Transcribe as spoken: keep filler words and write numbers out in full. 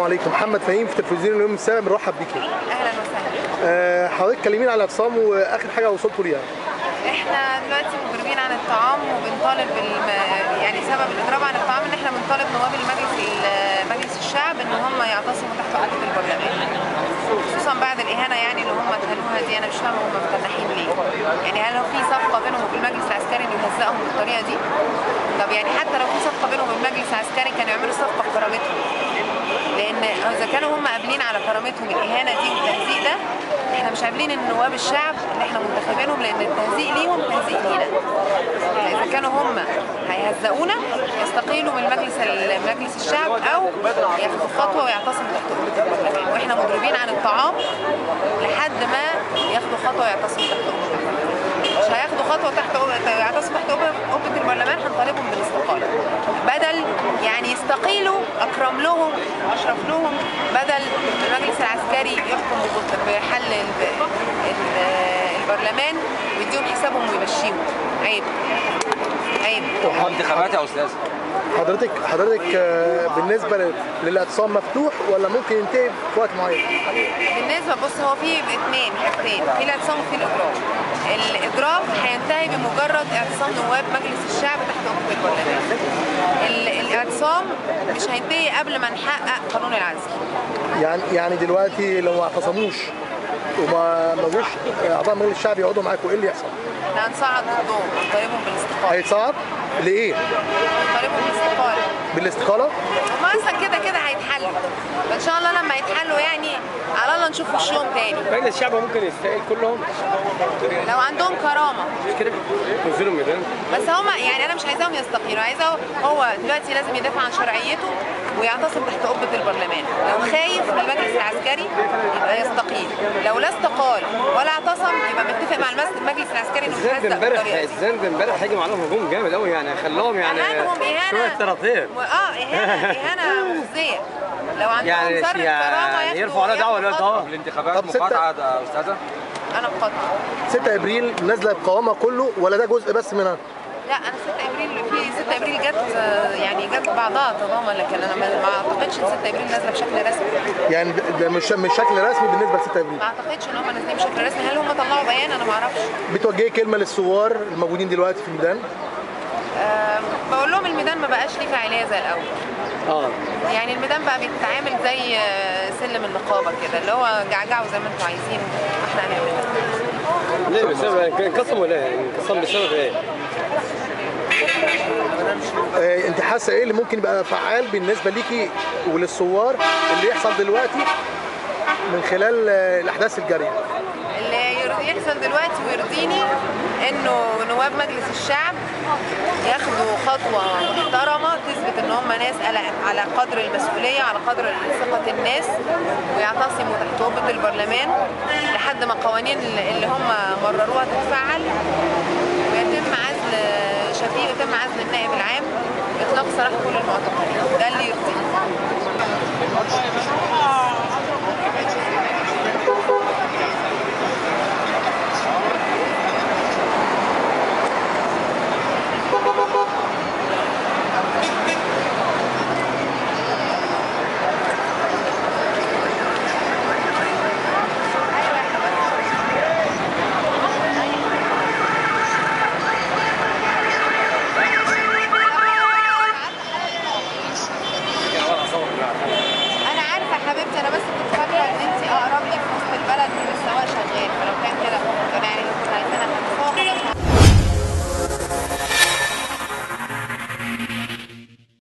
عليكم. محمد فهيم في تلفزيون اليوم السابع، بنرحب بيكي. اهلا وسهلا. أه حضرتك كلمينا على الاعتصام واخر حاجه وصلتوا ليها. احنا دلوقتي مضربين عن الطعام وبنطالب بالم... يعني سبب الاضراب عن الطعام ان احنا بنطالب نواب المجلس مجلس الشعب ان هم يعتصموا تحت قبه البرلمان، خصوصا بعد الاهانه يعني اللي هم اتهانوها دي. انا مش فاهمه هم متنحين ليه؟ يعني هل لو في صفقه بينهم وبين المجلس العسكري انه يهزقهم بالطريقه دي؟ طب يعني حتى لو في صفقه بينهم وبين المجلس العسكري كانوا يعملوا صفقه بكرامتهم، لان اذا كانوا هم قابلين على كرامتهم الاهانه دي والتهزيق ده، احنا مش قابلين ان نواب الشعب اللي احنا منتخبينهم، لان التهزيق ليهم تهزيق لينا. اذا كانوا هم هيهزقونا يستقيلوا من مجلس مجلس الشعب او ياخدوا خطوه ويعتصموا تحت قبه البرلمان، واحنا مضربين عن الطعام لحد ما ياخدوا خطوه ويعتصموا تحت قبه البرلمان. مش هياخدوا خطوه تحت يعتصموا تحت قبه البرلمان، هنطالبهم بالاستقاله، بدل يعني يستقيلوا اكرم لهم اشرف لهم، بدل المجلس العسكري يحكم بحل البرلمان ويديهم حسابهم ويمشيهم. عيب عيب. انتخابات يا استاذ. حضرتك حضرتك بالنسبه للاعتصام مفتوح ولا ممكن ينتهي في وقت معين؟ بالنسبه بص هو في اثنين حاجتين، في الاعتصام وفي الاضراب. الاضراب هينتهي بمجرد اعتصام نواب مجلس الشعب تحت قبه البرلمان. الاعتصام مش هينتهي قبل ما نحقق قانون العزل. يعني يعني دلوقتي لو ما اعتصموش وما ما جوش اعضاء مجلس الشعب يقعدوا معاكم، ايه اللي يحصل؟ احنا هنصعد ضدهم، هنطالبهم بالاستقاله. هيتصعد؟ ليه؟ هنطالبهم بالاستقاله. بالاستقاله؟ هم اصلا كده كده هيتحلوا، فان شاء الله لما يتحلوا يعني على الله نشوف وشهم تاني. مجلس الشعب ممكن يستقيل كلهم لو عندهم كرامه. مش كده ينزلوا ميدان. بس هم يعني انا مش عايزاهم يستقيلوا، عايزاه هو دلوقتي لازم يدافع عن شرعيته ويعتصم تحت قبه البرلمان. لو خايف من المجلس العسكري يبقى يستقيل، لو لا استقال ولا اعتصم يبقى متفق مع المجلس العسكري انه مش هيهزق بالطريقه دي. الزند امبارح هيجي معاهم هجوم جامد قوي، يعني خلاهم يعني شويه طراطير. اه اهانه اهانه مخزيه. لو عندهم يعني ذره كرامه يعني يرفعوا عليها دعوه ولا اه الانتخابات مقاطعه يا استاذه؟ انا مقاطعه. ستة ابريل نازله بقوامها كله ولا ده جزء بس منها؟ لا انا ستة ابريل في ستة ابريل جت يعني جت بعضها تضامن، لكن انا ما اعتقدش ان ستة ابريل نازله بشكل رسمي. يعني ده مش مش شكل رسمي بالنسبه ل ستة ابريل؟ ما اعتقدش ان هم نازلين بشكل رسمي. هل هم طلعوا بيان؟ انا ما اعرفش. بتوجهي كلمه للثوار الموجودين دلوقتي في الميدان؟ أه بقول لهم الميدان ما بقاش ليه فاعليه زي الاول. اه يعني الميدان بقى بيتعامل زي سلم النقابه كده، اللي هو جعجعوا زي ما انتم عايزين واحنا هنعمل. ليه بسبب انقسموا ليه؟ انقسم بسبب ايه؟ آه، انت حاسه ايه اللي ممكن يبقى فعال بالنسبه ليكي وللثوار اللي يحصل دلوقتي من خلال آه، الاحداث الجاريه؟ اللي يحصل دلوقتي ويرضيني انه نواب مجلس الشعب ياخدوا خطوه محترمه تثبت ان هم ناس على قدر المسؤوليه، على قدر ثقه الناس، ويعتصموا تحت قبه البرلمان لحد ما القوانين اللي هم مرروها تتفعل، ويتم عزل شفيق، يتم عزل النائب العام، اطلاق سراح كل المعتقلين. ده اللي يرضيني.